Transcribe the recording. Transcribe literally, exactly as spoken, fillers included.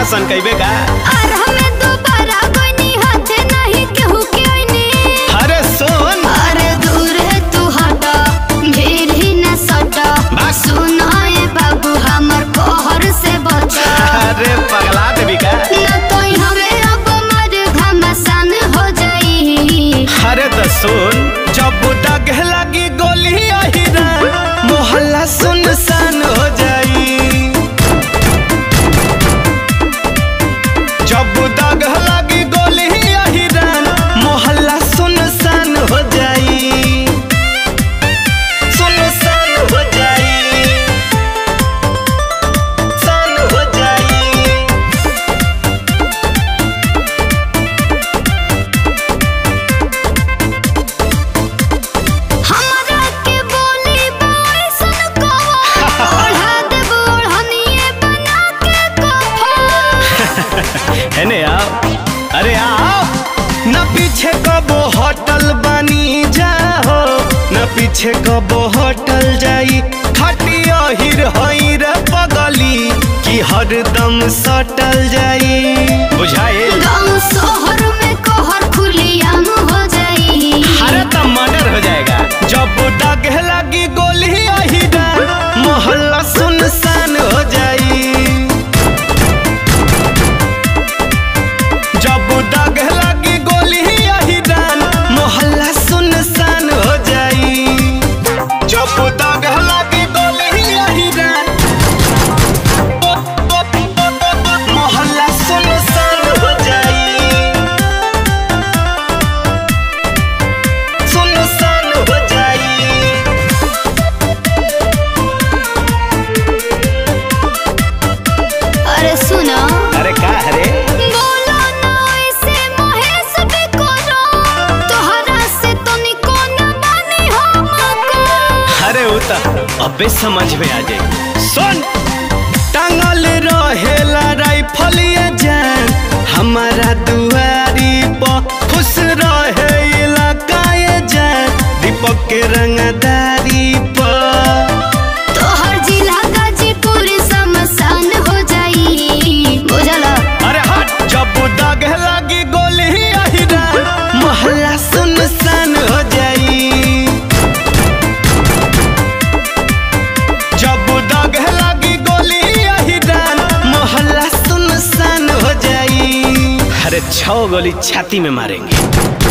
काका सन कइबे का और हमें दोबारा कोई हाथ नहीं केहू के आईनी। अरे सुन अरे दूर है तू हटा भीड़ ही न सटा सुना ये बाबू हमर कोहर से बचा। अरे पगला देवी का न तो हमें अब मर घमसान हो जाई। अरे तो सुन जब दाग लगी गोली अहिरा मोहल्ला सुनसान हो जाई। जब दाग लगी गोली अहिरा मोहल्ला सुनसान हो जाई। सुनसान हो जाई सान हो जाई। हमरा के बोली बाई सन को ओढ़ा दे बोढ़निए बना के कफन। है ने आओ अरे आओ न पीछे कबो होटल बनी जाओ न पीछे कबो होटल जाई। खटिया हिर हईर पगली की हरदम सटल जाई। बुझाए गाँव शहर में कहर खुलियाम हो जाई। अरे तब मर्डर हो जाएगा। जब दाग लगी गोली अहिरा मोहल्ला सुनसान हो जाई। जब दाग लगी गोली अहिरा मोहल्ला सुनसान हो जाई। जब दाग लगी गोली अहिरा मोहल्ला सुनसान हो जाई। सुनसान हो जाई। अरे सुनो अरे का हरे बोलो ना ऐसे महेश भी करो तोहरा से तो निको न बनी हमको। अरे उता अबे समझ में आ जाए। सुन टांगल रहेला राइफल ये जान हमारा दुआरी पर खुश रहे इलाका ये जान दीपक के रंगदारी पर। तोहर जिला गाजीपुर शमशान हो जाई। बुझला अरे हट जब दाग लगी गोली अहिरा मोहल्ला सुनसान हो जाई। जब दाग लगी गोली अहिरा मोहल्ला सुनसान हो जाई। अरे छह गोली छाती में मारेंगे।